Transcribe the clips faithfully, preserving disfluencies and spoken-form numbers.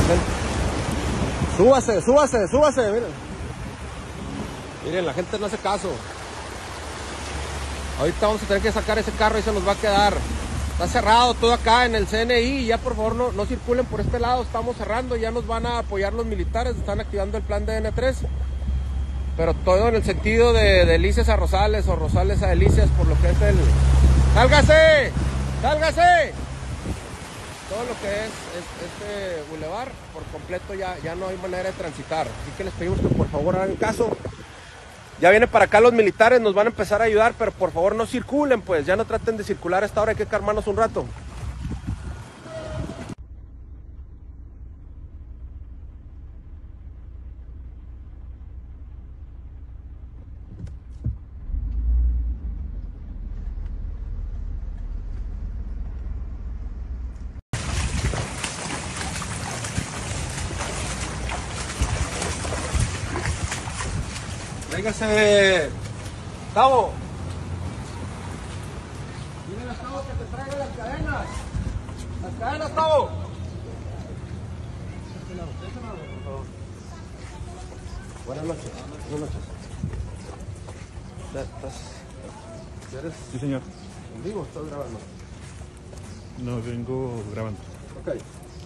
gente. Súbase, súbase, súbase, miren. Miren, la gente no hace caso. Ahorita vamos a tener que sacar ese carro y se nos va a quedar. Está cerrado todo acá en el C N I y ya por favor no, no circulen por este lado, estamos cerrando, ya nos van a apoyar los militares, están activando el plan de N tres. Pero todo en el sentido de Delicias a Rosales o Rosales a Delicias, por lo que es el... ¡Sálgase! ¡Sálgase! Todo lo que es, es este bulevar, por completo ya, ya no hay manera de transitar. Así que les pedimos que por favor hagan caso. Ya vienen para acá los militares, nos van a empezar a ayudar, pero por favor no circulen, pues. Ya no traten de circular a esta hora, hay que calmarnos un rato. Véngase, Tavo. Dile a Tavo que te traiga las cadenas. Las cadenas, Tavo. Buenas noches. Buenas noches. ¿Estás? ¿Eres? Sí, señor. ¿En vivo o estás grabando? No, vengo grabando. Ok.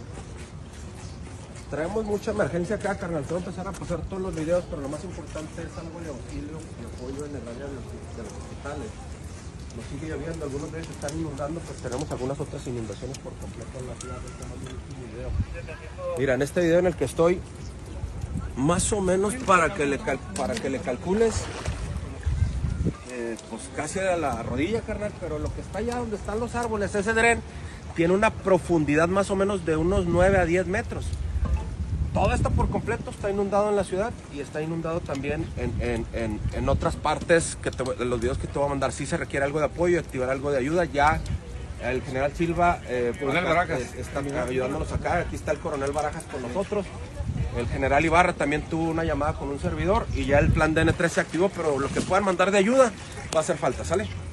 Traemos mucha emergencia acá, carnal. Te voy a empezar a pasar todos los videos, pero lo más importante es algo de auxilio y apoyo en el área de los, de los hospitales. Nos sigue lloviendo, algunos de ellos están inundando, pues tenemos algunas otras inundaciones por completo en la ciudad. Este es el último video. Mira, en este video en el que estoy, más o menos para que le, cal, para que le calcules, eh, pues casi a la rodilla, carnal, pero lo que está allá donde están los árboles, ese dren, tiene una profundidad más o menos de unos nueve a diez metros. Todo esto por completo está inundado en la ciudad y está inundado también en, en, en, en otras partes que te, en los videos que te voy a mandar. Si sí se requiere algo de apoyo, activar algo de ayuda. Ya el general Silva eh, coronel acá, Barajas eh, está ayudándonos acá. Aquí está el coronel Barajas con nosotros. El general Ibarra también tuvo una llamada con un servidor y ya el plan de N tres se activó, pero lo que puedan mandar de ayuda va a hacer falta, ¿sale?